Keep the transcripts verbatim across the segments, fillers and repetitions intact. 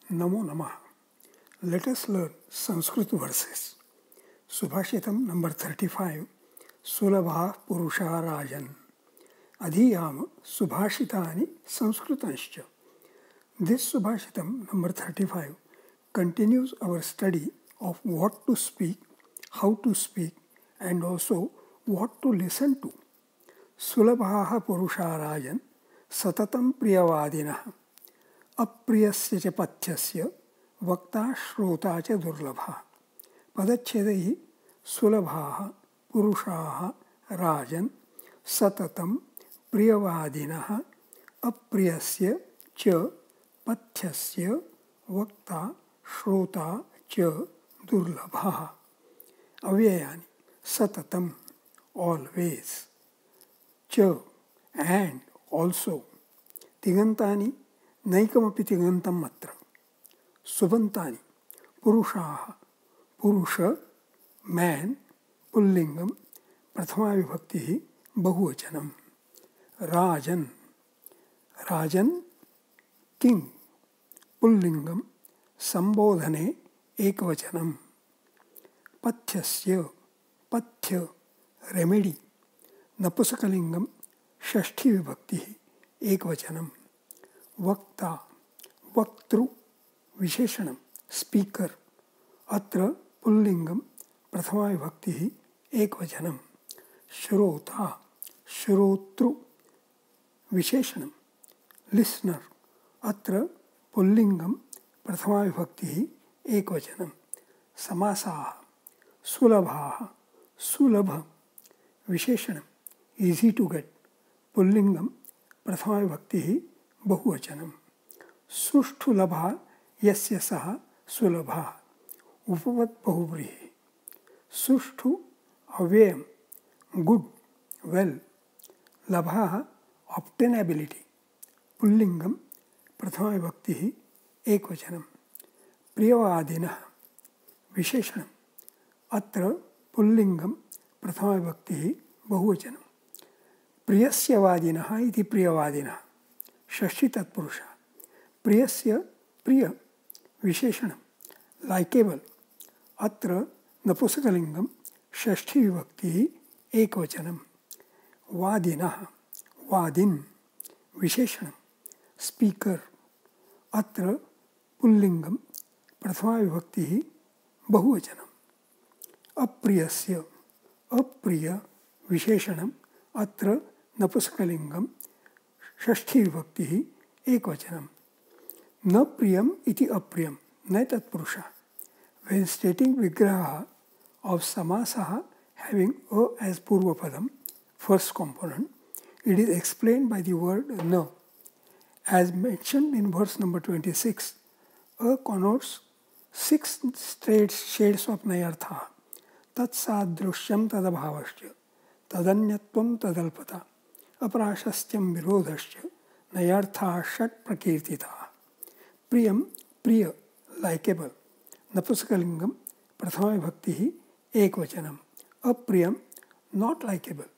Namo Namah. Let us learn Sanskrit verses. Subhashitam number thirty-five. Sulabha Purusha Rajan. Adhiyama Subhashitani Sanskritanshcha. This Subhashitam number thirty-five continues our study of what to speak, how to speak, and also what to listen to. Sulabha Purusha Rajan Satatam Priyavadinah. अप्रियस्य च पथ्यस्य वक्ता श्रोता च दुर्लभः पदच्छेदैः सुलभाः पुरुषाः राजन् सततं प्रियवादिनः अप्रियस्य च पथ्यस्य वक्ता श्रोता च दुर्लभः अव्ययानि सततं always च and also तिङन्तानि नैकमपि तिङन्तं अत्र सुबन्तानि पुरुषाः पुरुष man पुल्लिङ्गं प्रथमा विभक्तिः बहुवचनं राजन् राजन् किङ् पुल्लिङ्गं सम्बोधने एकवचनं पथ्यस्य पथ्य रेमेडी नपुंसकलिङ्गं षष्ठी विभक्तिः एकवचनं वक्ता वक्तृ विशेषणं स्पीकर अत्र पुल्लिङ्गं प्रथमा विभक्तिः एकवचनं श्रोता श्रोतृ विशेषणं लिस्नर अत्र पुल्लिङ्गं प्रथमा विभक्तिः एकवचनं समासाः सुलभाः सुलभ विशेषणं इजी टू गेट पुल्लिङ्गं प्रथमा विभक्तिः बहुवचनं सुष्ठुलभा यस्य सः सुलभः उपपद बहुव्रीहि सुष्ठु अव्ययं गुड वेल लभः ऑब्टेनेबिलिटी पुल्लिङ्गं प्रथमा विभक्तिः एकवचनं प्रियवादिनः विशेषणम् अत्र पुल्लिङ्गं प्रथमा विभक्तिः बहुवचनं प्रियस्य वादिनः इति प्रियवादिनः षष्ठी तत्पुरुष प्रियस्य प्रिय विशेषणं लाइकेबल अत्र नपुंसकलिङ्गं षष्ठी विभक्तिः एकवचनं वादिनः वादिन् विशेषणं स्पीकर अत्र पुल्लिङ्गं प्रथमा विभक्तिः बहुवचनम् अप्रियस्य अप्रिय विशेषणम् अत्र नपुंसकलिङ्गं षष्ठी विभक्तिः एकवचनं न प्रियम इति अप्रियम न तत्पुरुषः when stating vigraha of samasaha having a as purvapadam first component it is explained by the word na as mentioned in verse number twenty-six a connotes six straight shades of nayartha tat sadrishyam tadabhavasya tadanyatvam tadalpata अपराशस्त्यम विरोधश्च नयार्था षट प्रकीर्तिता प्रियम प्रिय likeable नपुंसकलिङ्गं प्रथमा विभक्तिः एकवचनम् अप्रियम not likeable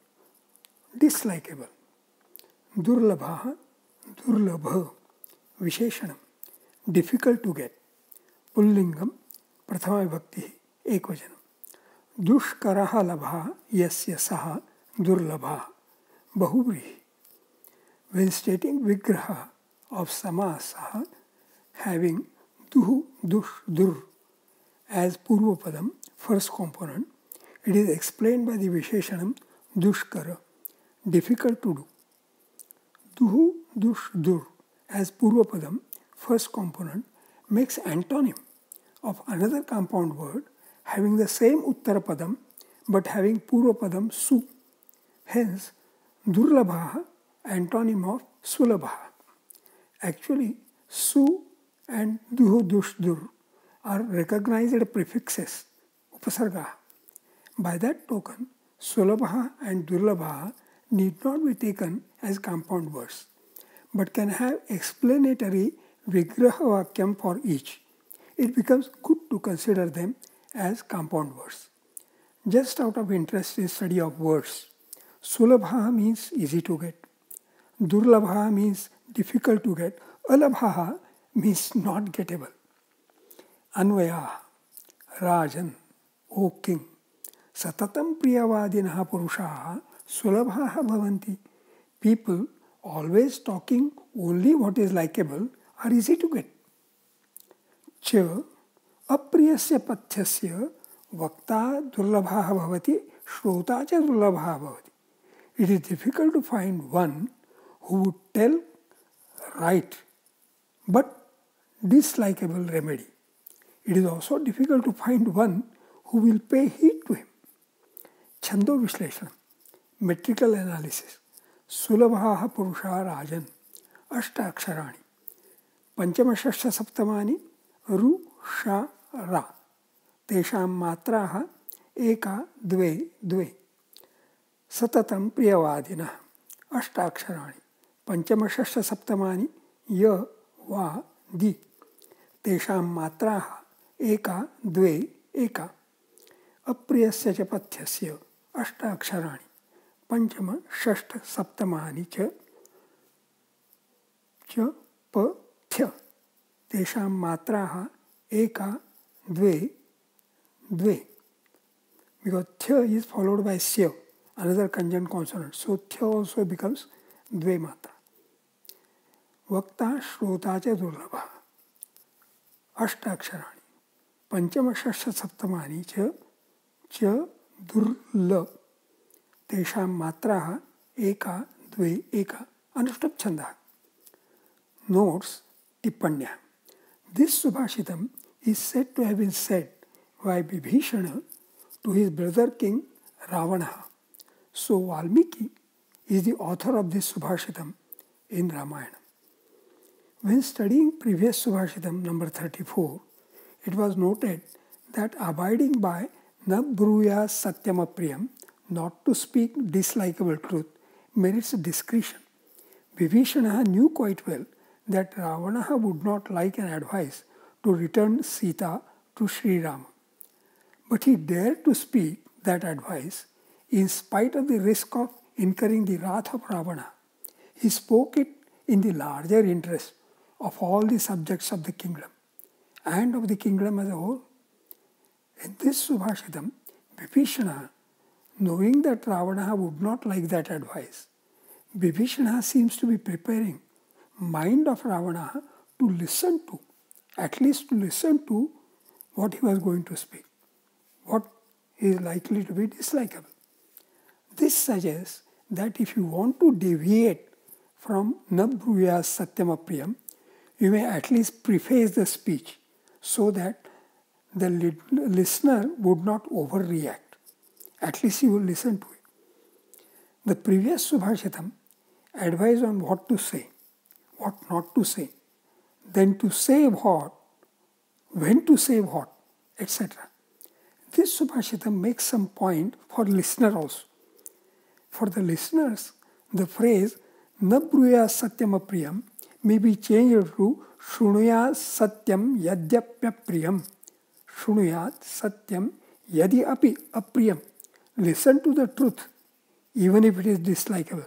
डिसलाइकेबल दुर्लभः दुर्लभ विशेषणं difficult to get पुल्लिङ्गं प्रथमा विभक्तिः एकवचनं दुष्करः लभः यस्य सः दुर्लभः बहुव्रीहि when stating vigraha of samasa having duh dush dur as purvapadam first component it is explained by the visheshanam dushkara difficult to do duh dush dur as purvapadam first component makes antonym of another compound word having the same uttarapadam but having purvapadam su hence Durlabha, antonym of Sulabha. Actually, Su and Duhu Dush Dur are recognized prefixes, Upasarga. By that token, Sulabha and Durlabha need not be taken as compound words, but can have explanatory Vigraha Vakyam for each. It becomes good to consider them as compound words. Just out of interest in study of words, Sulabha means easy to get. Durlabha means difficult to get. Alabha means not gettable. Anvaya, Rajan, O king, Satatam Priyavadinaha Purushaha Sulabhaha Bhavanti. People always talking only what is likable are easy to get. Cha Apriyasya Pathyasya Vakta Durlabhaha Bhavati Shrota Cha Durlabhaha Bhavati. It is difficult to find one who would tell right but dislikable remedy. It is also difficult to find one who will pay heed to him. Chando Vishleshanam, metrical analysis. Sulabhaha Purusha Rajan, Ashta Aksharani, Panchama Shashta Saptamani, Ru, Sha, Ra, Tesham Matraha, Eka, Dve, Dve, Satatam Priyavadina, Ashta Aksharani, Panchama Shashta Saptamani, Ya, Va, Di, Tesham Matraha, Eka, Dve, Eka, Apriyasya Cha Pathyasya, Ashta Aksharani, Panchama Shashta Saptamani Cha, Cha, Pa, Thya, Tesham Matraha, Eka, Dve, Dve. Because Thya is followed by Sya, another conjunct consonant. So Thya also becomes Dve Matra. Vakta Shrota Cha Durlabha, Ashta Aksharani, Panchama Shashta Saptamani Cha, Cha, Durla, Tesham Matraha, Eka, Dve, Eka. Anushtup Chanda. Notes, Tippanya. This Subhashitam is said to have been said by Vibhishana to his brother king Ravana. So Valmiki is the author of this Subhashitam in Ramayana. When studying previous Subhashitam number thirty-four, it was noted that abiding by Na Bruya Satyamapriyam, not to speak dislikable truth, merits discretion. Vibhishana knew quite well that Ravana would not like an advice to return Sita to Sri Rama. But he dared to speak that advice in spite of the risk of incurring the wrath of Ravana. He spoke it in the larger interest of all the subjects of the kingdom and of the kingdom as a whole. In this Subhashitam, Vibhishana, knowing that Ravana would not like that advice, Vibhishana seems to be preparing mind of Ravana to listen to, at least to listen to what he was going to speak, what is likely to be dislikable. This suggests that if you want to deviate from Na Bruya Satyamapriyam, you may at least preface the speech so that the li listener would not overreact. At least he will listen to it. The previous Subhashitam advised on what to say, what not to say, then to say what, when to say what, et cetera. This Subhashitam makes some point for listener also. For the listeners, the phrase Na Bruya Satyamapriyam may be changed to Shrunuya Satyam Yadyapya Priyam. Shrunuyat Satyam Yadi Api Apriyam. Listen to the truth, even if it is dislikable.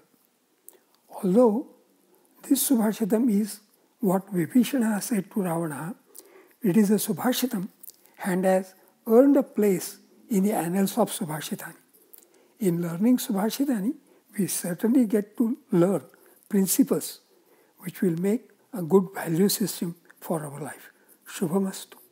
Although this Subhashitam is what Vibhishana said to Ravana, it is a Subhashitam and has earned a place in the annals of Subhashitani. In learning Subhashitani, we certainly get to learn principles which will make a good value system for our life. Shubhamastu.